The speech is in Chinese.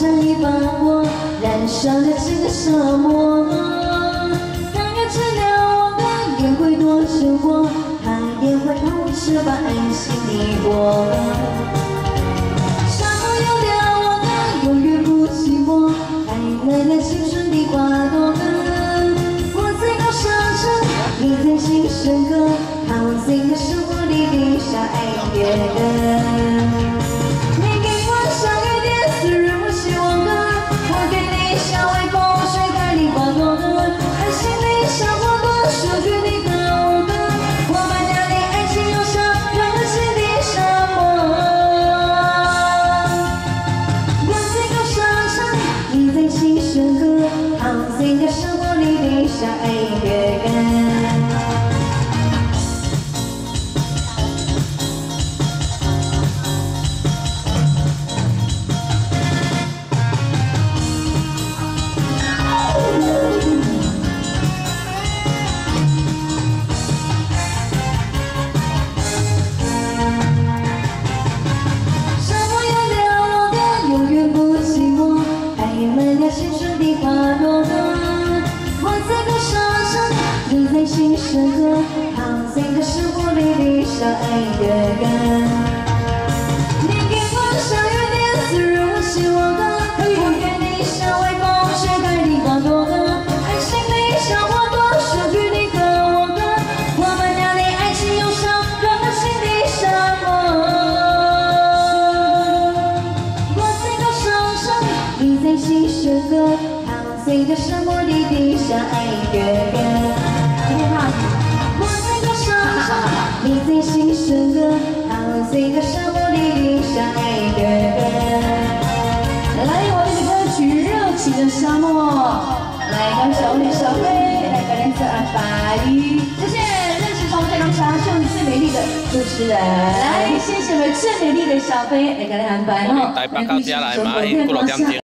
像一把火，燃烧了整个沙漠。它要治疗我的烟会多生活，它也会透射把爱心抵过。沙漠有了我的永远不寂寞，还来了青春的花朵。我在高山上，你在心深刻，好在这生活里留下爱乐歌。 爱乐歌。沙漠有了我的永远不寂寞，还满了青春的花朵。 你在心深刻，好在这生活里留下爱的歌。你给我像雨点滋润我心窝的，我愿你像微风吹开的花朵的，爱心里像花朵属于你和我的，我们俩的爱情忧伤让人心里沙漠。我在高山上，你在心深刻，好在这生活里留下爱的歌。 我在高山上，你在心深刻，好在这生活里留下爱的歌。来，我的歌曲《热情的沙漠》，来跟小雨、小飞来跟大家安排。谢谢认识从非常长秀最美丽的主持人，来，谢谢我们最美丽的小飞来跟大家安排哈。 台北到这来嘛，迄几落点钟。